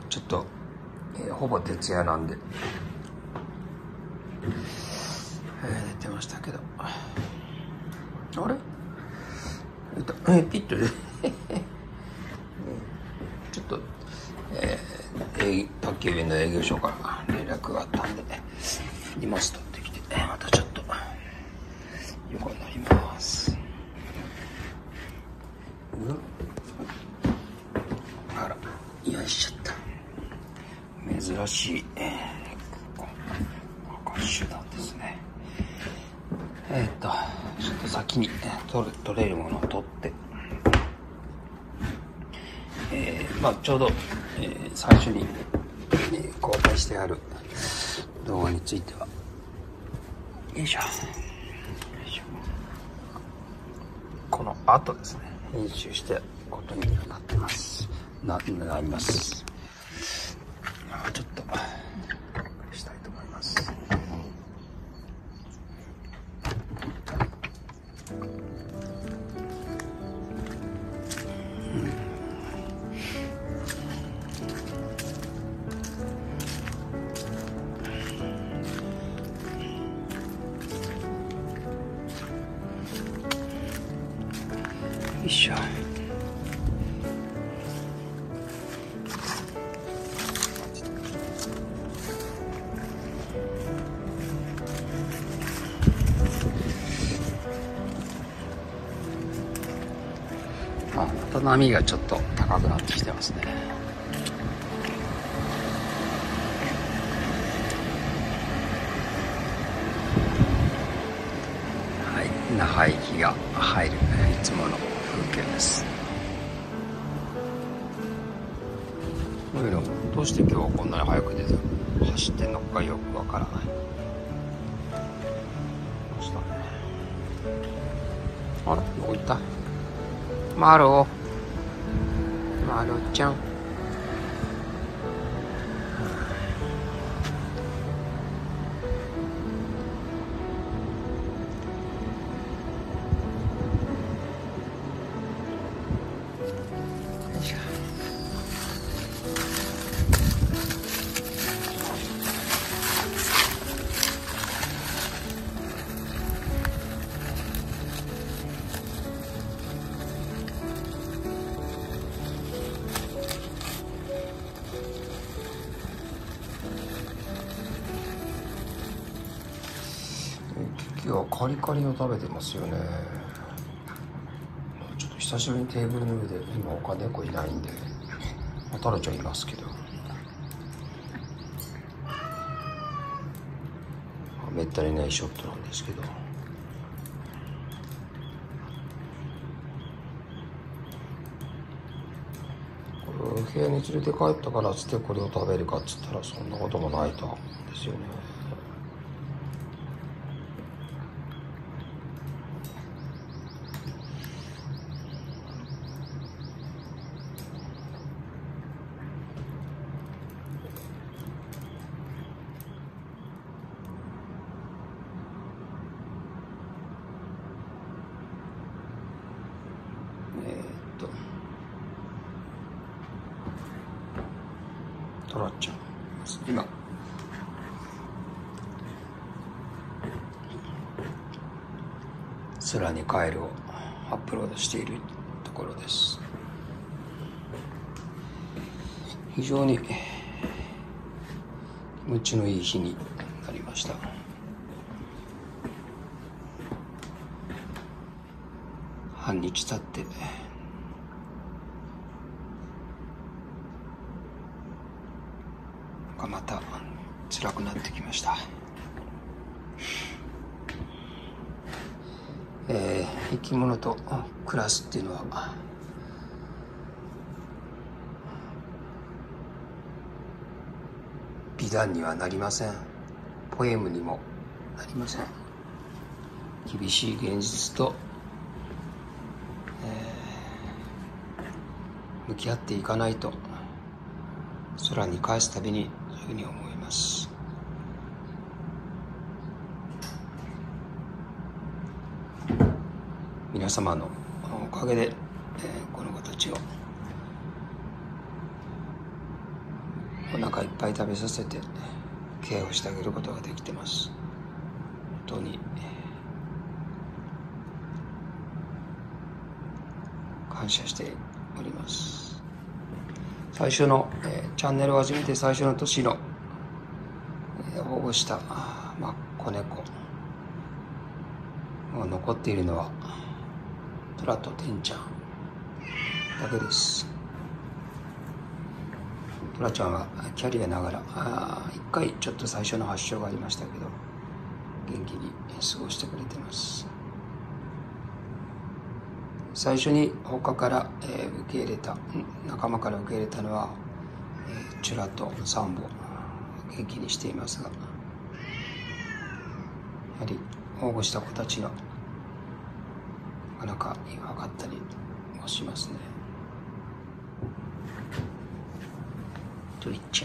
ちょっと、ほぼ徹夜なんで、寝てましたけど、あれピッとでちょっと、宅急便の営業所から連絡があったんで、荷物取ってきて、またちょっと横になります。あら、よいしょっと。珍しい、手段ですね。ちょっと先に取れるものを取って、ちょうど、最初に、公開してある動画については、よいしょ。この後ですね、編集してことになってます。なります。ちょっとしたいと思います。よいしょ。また波がちょっと高くなってきてますね。はい、那覇駅が入るいつもの風景です。どうして今日はこんなに早く出て走ってんのかよくわからない。あれ、どこ行った？マロちゃん。今日はカリカリを食べてますよね。ちょっと久しぶりにテーブルの上で、今他猫いないんで、タラちゃんいますけど、めったにないショットなんですけど、これ部屋に連れて帰ったからつってこれを食べるかっつったらそんなこともないと思うんですよね。トラちゃん今空にカエルをアップロードしているところです。非常に気持ちのいい日になりました。半日経ってまた辛くなってきました。生き物と暮らすっていうのは美談にはなりません。ポエムにもなりません。厳しい現実と、向き合っていかないと空に返すたびにそういうふうに思います。皆様のおかげで、この子たちを腹いっぱい食べさせてケアをしてあげることができてます。本当に感謝しております。最初の、チャンネルを始めて最初の年の、保護した、子猫残っているのはトラとテンちゃんだけです。トラちゃんはキャリアながら一回ちょっと最初の発症がありましたけど元気に過ごしてくれてます。最初に他から受け入れた仲間から受け入れたのはチュラとサンボ元気にしていますが、やはり保護した子たちのなかなか弱かったりもしますね。トリちゃ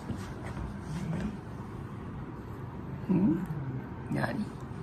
ん、何？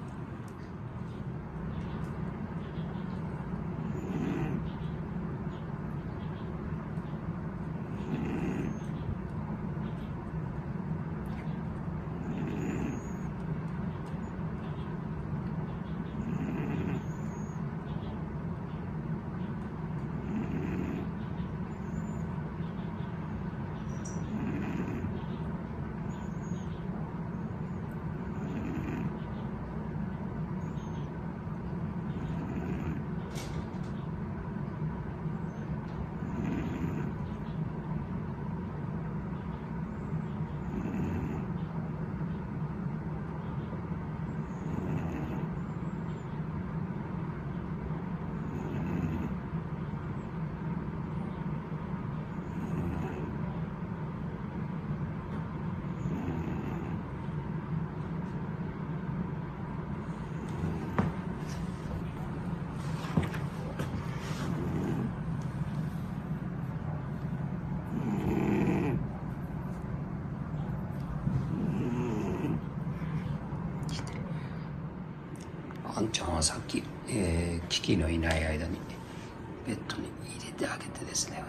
あんちゃんはさっき、キキのいない間にベッドに入れてあげてですね、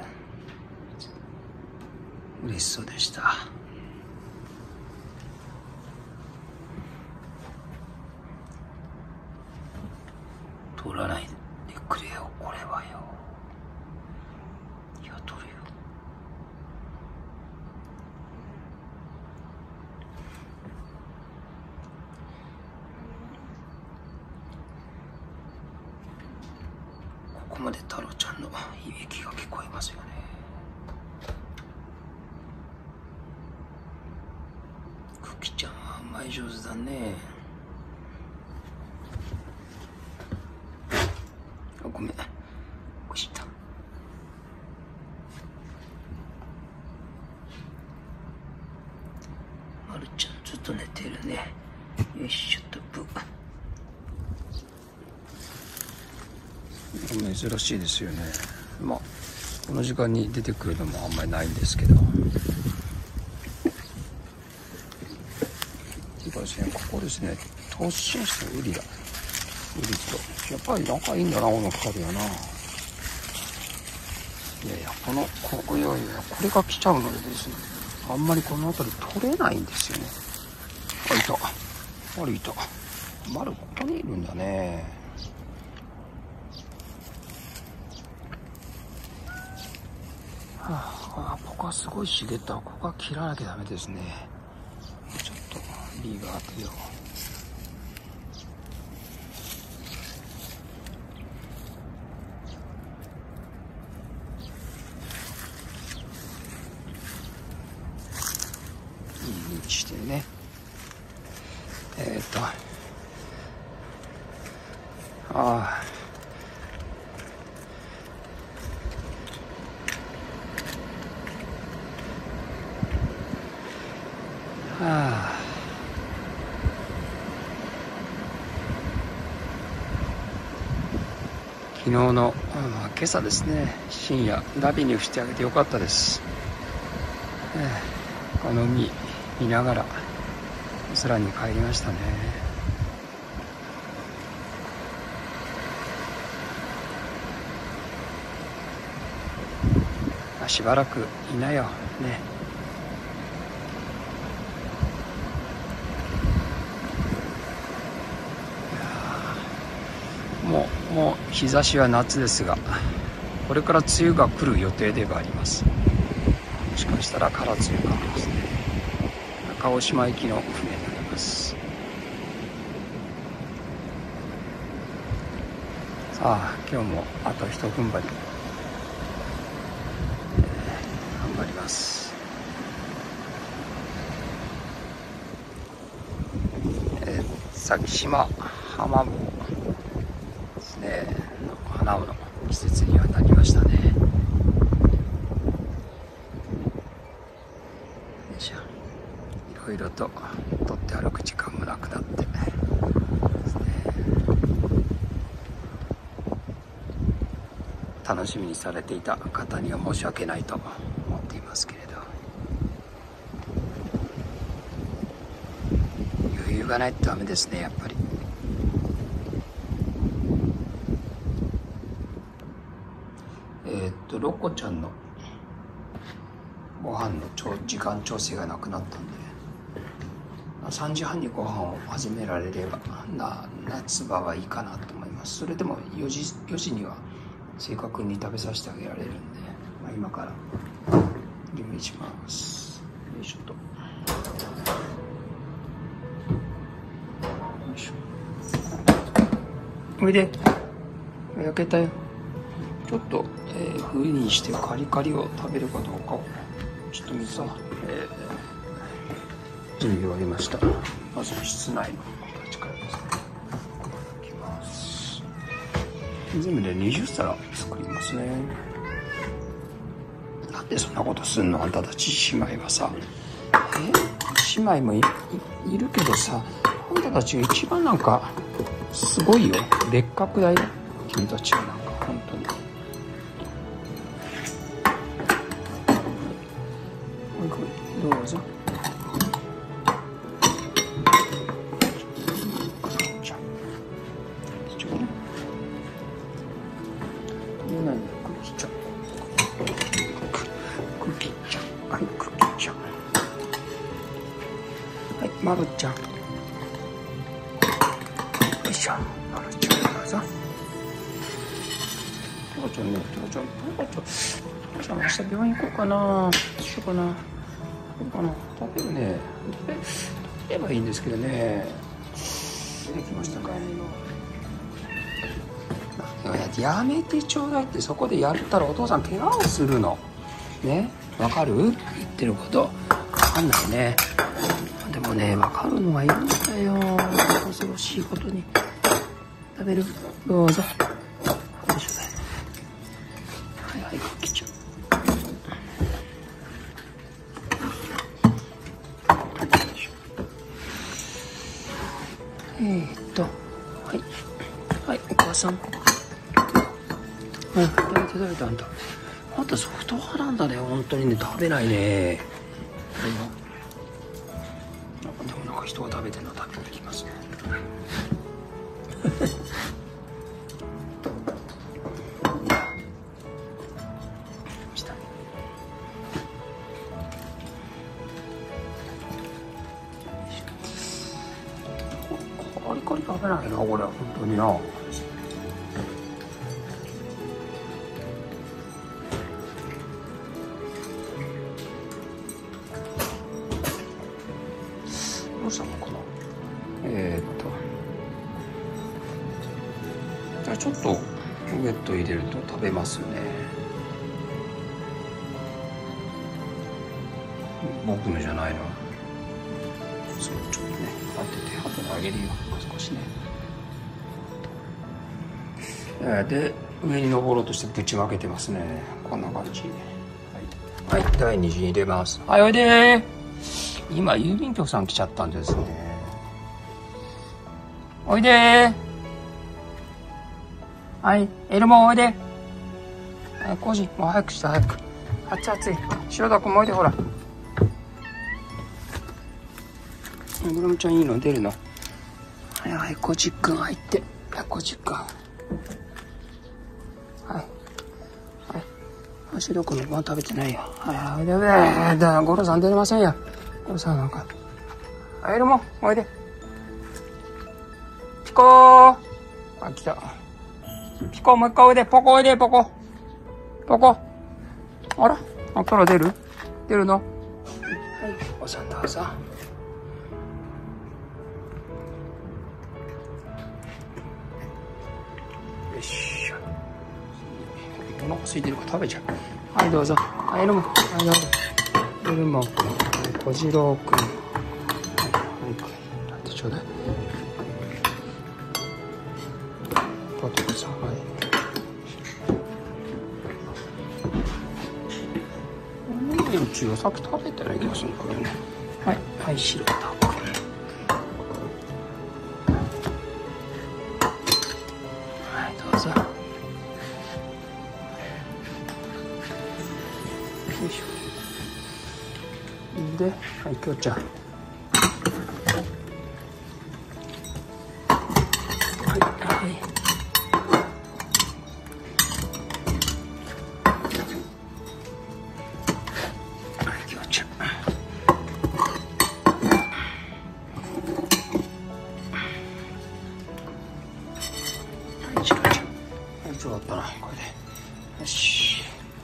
嬉しそうでした。取らないでくれよ、これはよ。いや、取るよ。ここまで太郎ちゃんのいびきが聞こえますよね。クキちゃんは甘い上手だね。ごめん、こした。まるちゃんずっと寝てるね。よいしょっとブ。珍しいですよね。この時間に出てくるのもあんまりないんですけど。そうですね、ここですね。突進してウリだ。ウリと。やっぱり仲いいんだな、この二人はな。いやいや、これが来ちゃうのでですね、あんまりこの辺り取れないんですよね。いた。丸いた。丸ここにいるんだね。ここはすごい茂った。ここは切らなきゃダメですね。ちょっとリーが当てよう。いい位置してるね。昨日の、今朝ですね、深夜ナビにしてあげてよかったです。この海見ながら空に帰りましたね。しばらくいなよね。 もう日差しは夏ですが、これから梅雨が来る予定ではあります。もしかしたら空梅雨かもですね。中大島行きの船になります。さあ今日もあと一踏ん張り、頑張ります。先島浜坊ですね、花の季節にはなりましたね。いろいろと取って歩く時間もなくなってですね、楽しみにされていた方には申し訳ないと思っていますけれど、余裕がないとダメですね、やっぱり。ロコちゃんのご飯の時間調整がなくなったんで、3時半にご飯を始められれば夏場はいいかなと思います。それでも4時には正確に食べさせてあげられるんで、今から準備します。よいしょと。よいしょ。おいで。焼けたよ。ちょっと、風にしてカリカリを食べるかどうかをちょっと見さ、準備終わりました。まず室内の形からですね。いきます。全部で20皿作りますね。なんでそんなことすんのあんたたち姉妹はさ。姉妹も いるけどさ、あんたたちが一番なんかすごいよ。別格だよ、君たちは。なんか本当に。どうぞ。まるちゃん。よいしょ。まるちゃんどうぞ。トラちゃんね、トラちゃん明日病院行こうかな。どうしようかな。食べるね。食べればいいんですけどね。できましたか。やめてちょうだいって、そこでやったらお父さん怪我をするの。ね、わかる？言ってること。わかんないね。でもね、わかるのはいるんだよ。恐ろしいことに。食べる？どうぞ。はいはい、クッキーちゃん。はいはい、お母さん。食べたあんた。あんたソフト派なんだね、本当にね。食べないね。でもなんか人が食べてるの食べてきますね。カリカリ食べないな、これ本当にな。どうしたのかな。じゃあちょっとウエット入れると食べますね。僕のじゃないの。そう、ちょっとね、当てて後であげるよ、少しね。で、上に登ろうとしてぶちまけてますね。こんな感じ。はい、はい、第2次入れます。はい、おいでー。今郵便局さん来ちゃったんですね。おいでー。はい、エルモおいで。はい、コージもう早くして早く。熱々い。白田君もおいで、ほら。グラムちゃんいいの出るの。はいはい、コージ君入って。はい、コージ君。はいはい。白君も食べてないよ。はいはい、やべえ。ゴロさん出れませんよ。ゴロさんなんか。はい、エルモおいで。ピコー。あ、来た。 ピコ、もう一回おいで。ポコおいで、ポコ。ポコ。あら、あから出るの。はい、おさんどうぞ。よし。お腹空いてるから食べちゃう。はい、どうぞ。はい、エルモ。はい、どうぞ。エルモ。小次郎くん。はい、はい、ちょうだい。ポテトさん、はい。うちはさっき食べたらいい気がするからね。はい、はい、白タック。はい、どうぞ。よいしょ。で、はい、きょうちゃん。はい、はい。そうだったな、これで。よし。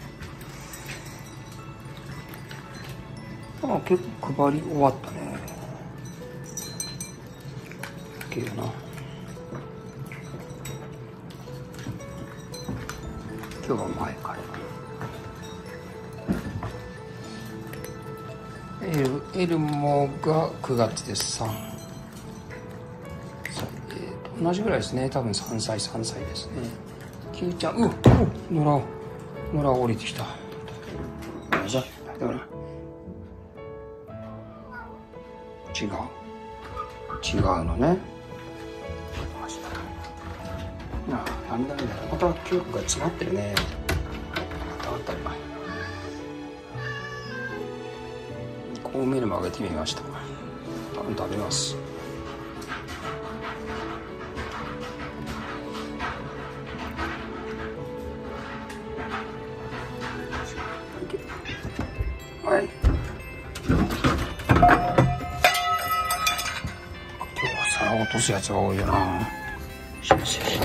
あ、結構配り終わったね。OK やな。今日は前から。エルモが9月で3。同じぐらいですね。多分3歳ですね。キューちゃん、野良降りてきた。じゃあ、だから違うのね。なんだね、また記憶が詰まってるね。あった。コーンメルもあげてみました。多分食べます。はい。今日は皿落とすやつが多いよな。はい、大丈夫。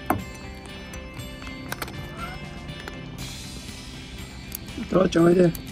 トラちゃんおいで。